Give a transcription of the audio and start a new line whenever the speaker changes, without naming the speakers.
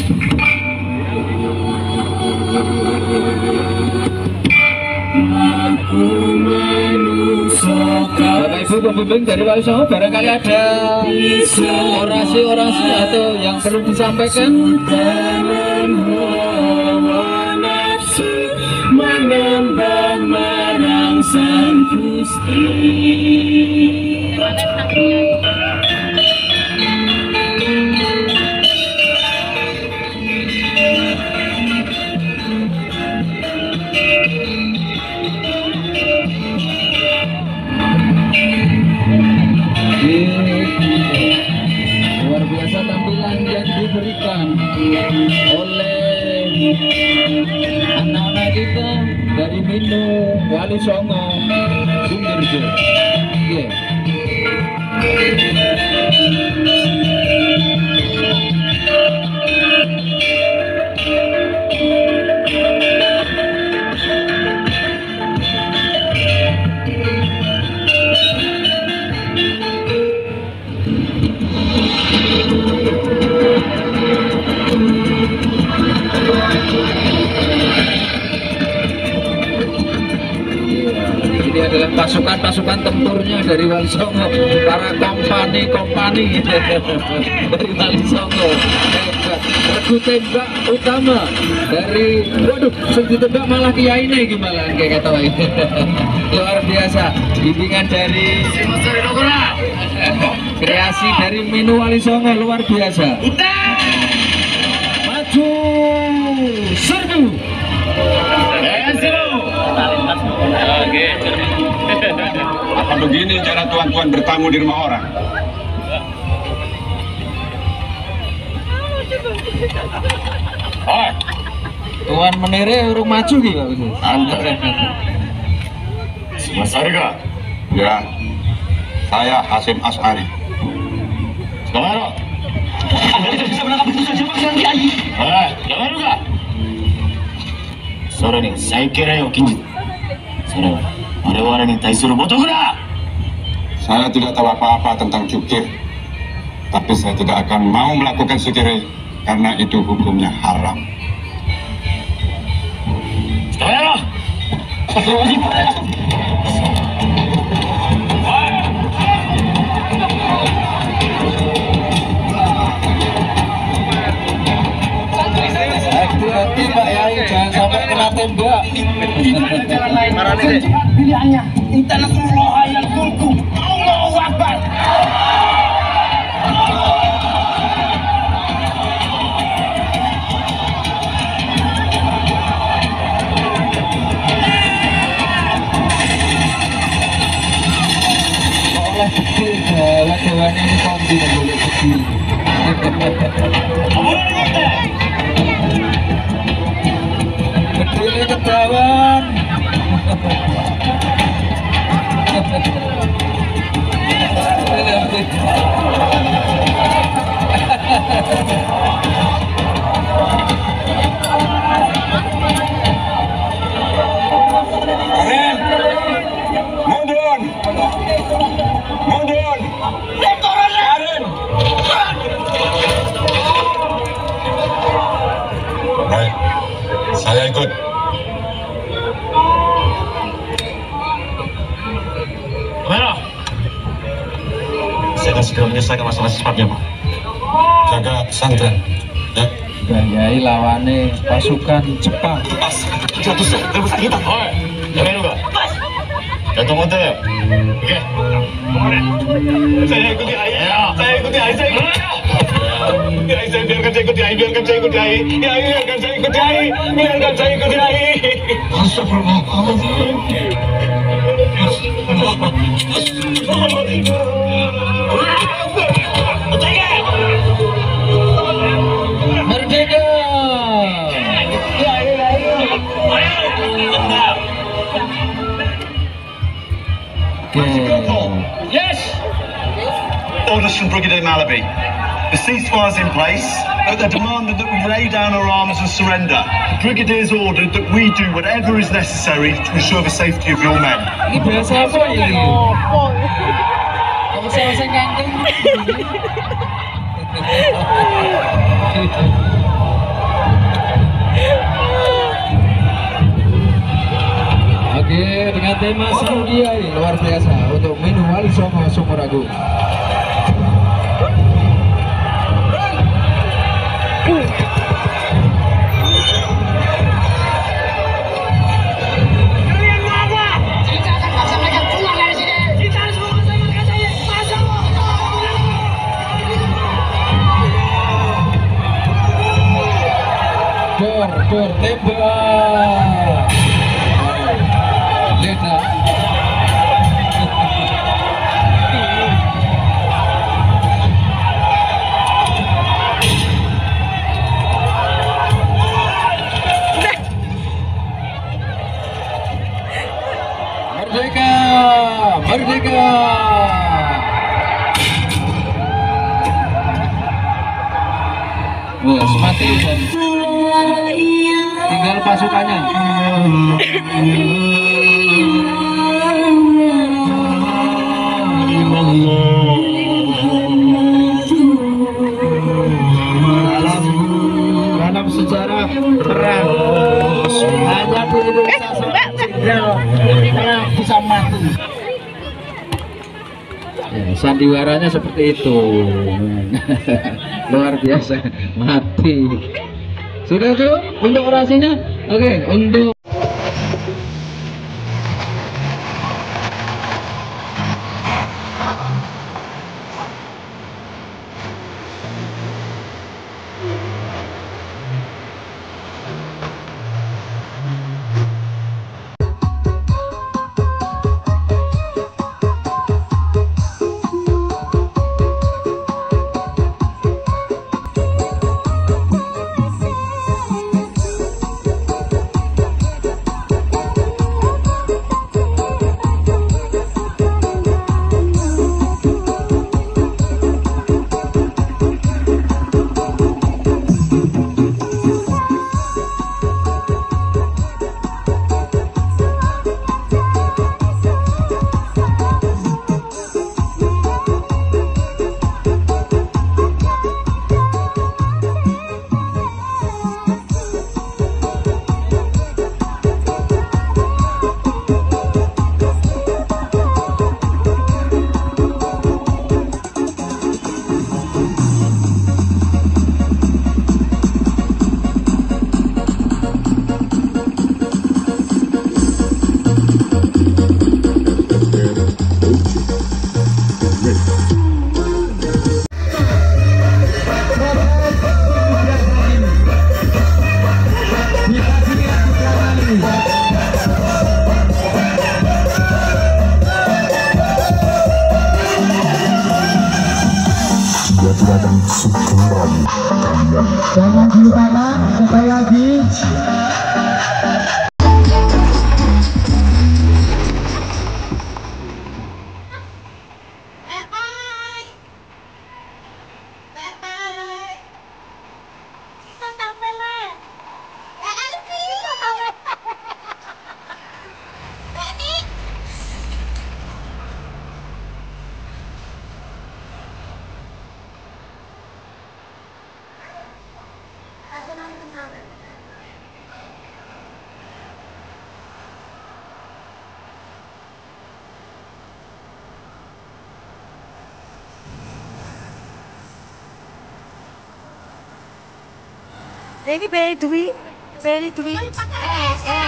Bapak Ibu pembimbing dari Wali Songo, barangkali ada orasi-orasi atau yang perlu disampaikan.
Menambah merangsang Gusti.
Luar biasa tampilan yang diberikan oleh anak-anak kita dari Mino Wali Songo Sumberjo. Ini adalah pasukan-pasukan tempurnya dari Wali Songo, para kompani dari Wali Songo. Regu tembak utama dari, waduh, segi tembak malah kiai nih gimana kayak kata ini. Luar biasa, bimbingan dari kreasi dari Mino Wali Songo, luar biasa. Maju, serbu.
Apa begini cara tuan-tuan bertamu di rumah orang?
Tuan menere urung maju gitu.
Mas Harga? Ya, saya Hasim Ashari. Sekarang bisa menangkap putusan siapa yang kiai? Jangan juga. Sore nih, saya kira yang kinjit. Sore, orang ini taisuru bodoh dah. Saya tidak tahu apa-apa tentang cukir, tapi saya tidak akan mau melakukan cukir karena itu hukumnya haram. Sekarang,
hati-hati Pak Yai, jangan sampai kena tembak.
Pilihannya Intanasrullah yang kulku Allahu Akbar.
Oleh kecil dewan ini kombi dan boleh kecil. Kecilnya ketahuan.
Karen, mundur, mundur, Karen. Baik, saya ikut. Mana? Saya akan segera menyelesaikan masalah secepatnya, Pak. Jaga pesantren, ya.
Gayai lawane pasukan Jepang.
Pas, jatuh saya, terus kita. Oh, jangan lupa. Jatuh motor ya. Oke. Saya ikuti ayah. Saya ikuti ayah. Saya ikuti ayah. Saya biarkan saya ikuti ayah. Biarkan saya ikuti ayah. Ya, biarkan saya ikuti ayah. Biarkan saya ikuti ayah. Astagfirullahaladzim.
Merdeka.
Yes! Orders from Brigadier Malaby. The ceasefire's in place. They're demanding that we lay down our arms and surrender. The Brigadier's ordered that we do whatever is necessary to ensure the safety of your men.
Ini bahasa apa ini? Kalau saya kangen. Adema Saudia ini luar biasa untuk Minu Wali Songo Sumuragu. Dor tembak. Lena. Merdeka, merdeka. Wah, mati dan tinggal pasukannya. Dalam sejarah perang hanya di Indonesia perang bisa mati. Ya, sandiwaranya seperti itu. Luar biasa, mati. Sudah tuh untuk orasinya. Oke, untuk
jangan diutama sekali lagi.
Ini beli duit.